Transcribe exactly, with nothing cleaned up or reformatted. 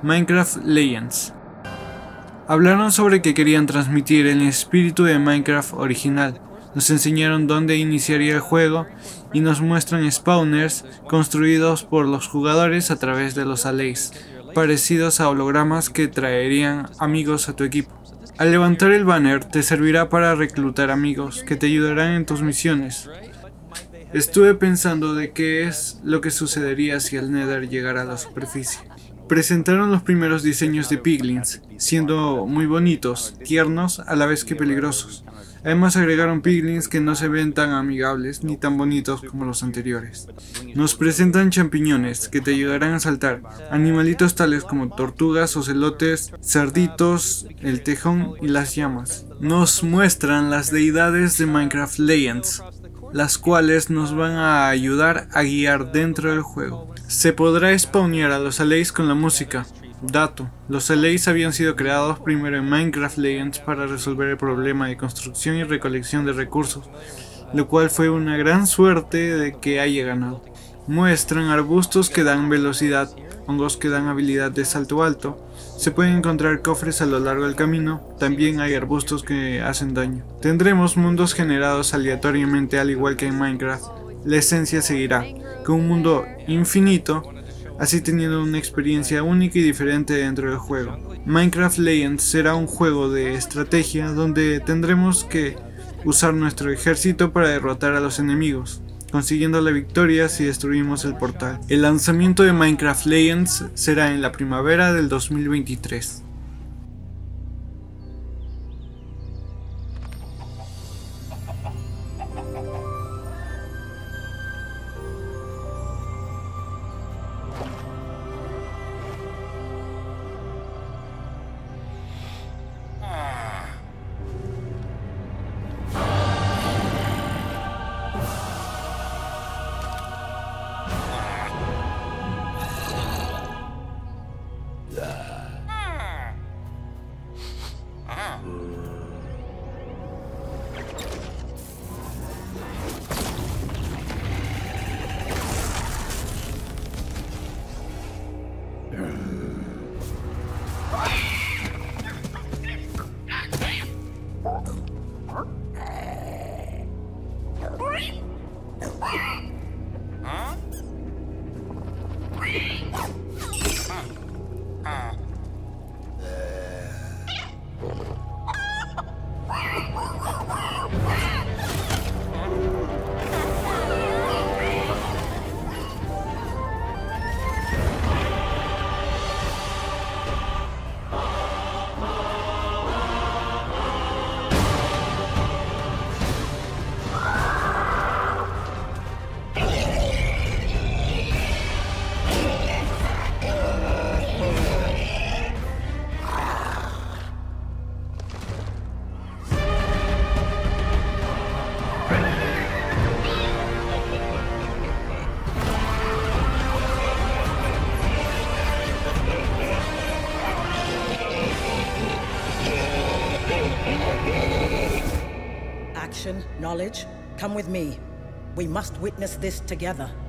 Minecraft Legends. Hablaron sobre que querían transmitir el espíritu de Minecraft original, nos enseñaron dónde iniciaría el juego y nos muestran spawners construidos por los jugadores a través de los allays, parecidos a hologramas que traerían amigos a tu equipo. Al levantar el banner te servirá para reclutar amigos que te ayudarán en tus misiones. Estuve pensando de qué es lo que sucedería si el Nether llegara a la superficie. Presentaron los primeros diseños de piglins, siendo muy bonitos, tiernos a la vez que peligrosos. Además agregaron piglins que no se ven tan amigables ni tan bonitos como los anteriores. Nos presentan champiñones que te ayudarán a saltar, animalitos tales como tortugas, ocelotes, cerditos, el tejón y las llamas. Nos muestran las deidades de Minecraft Legends, las cuales nos van a ayudar a guiar dentro del juego. Se podrá spawnear a los allays con la música. Dato: los allays habían sido creados primero en Minecraft Legends para resolver el problema de construcción y recolección de recursos, lo cual fue una gran suerte de que haya ganado. Muestran arbustos que dan velocidad, hongos que dan habilidad de salto alto, se pueden encontrar cofres a lo largo del camino, también hay arbustos que hacen daño. Tendremos mundos generados aleatoriamente al igual que en Minecraft. La esencia seguirá, con un mundo infinito, así teniendo una experiencia única y diferente dentro del juego. Minecraft Legends será un juego de estrategia donde tendremos que usar nuestro ejército para derrotar a los enemigos, consiguiendo la victoria si destruimos el portal. El lanzamiento de Minecraft Legends será en la primavera del dos mil veintitrés. Knowledge, come with me. We must witness this together.